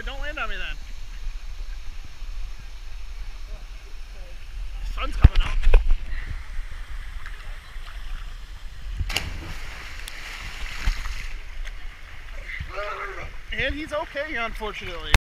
don't land on me then. The sun's coming up. And he's okay, unfortunately.